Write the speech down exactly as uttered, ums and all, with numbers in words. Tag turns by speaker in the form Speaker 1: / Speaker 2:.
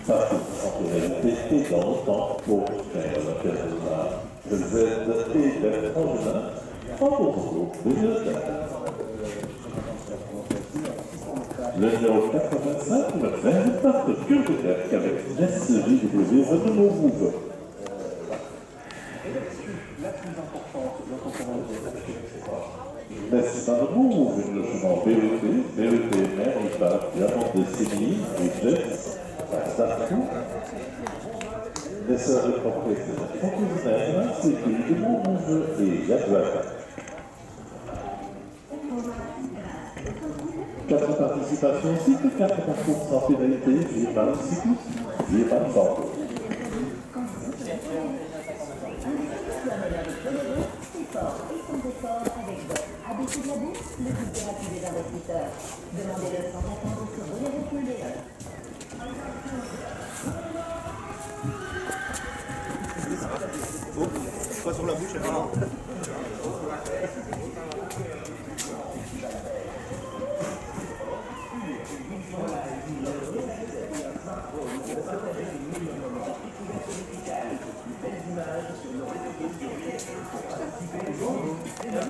Speaker 1: Parce que en réalité, et dans le temps, pour faire la personne, le Z et Bertrand Genin, en concours de deux. Le numéro quatre-vingt-cinq, le vert, part de Curbeck avec S J W Renault Move. N'est-ce pas le Move, le logement B E T, B E T Mère, il part Diamant de Séville, et Jets, à Sartou. Les sœurs de propriétaires, conclusionnaires, c'est que le Move et Yadouata. Quatre participations cycle, quatre concours sans pénalité, j'ai pas le cycle, j'ai pas le temps.
Speaker 2: Pas sur la bouche, elle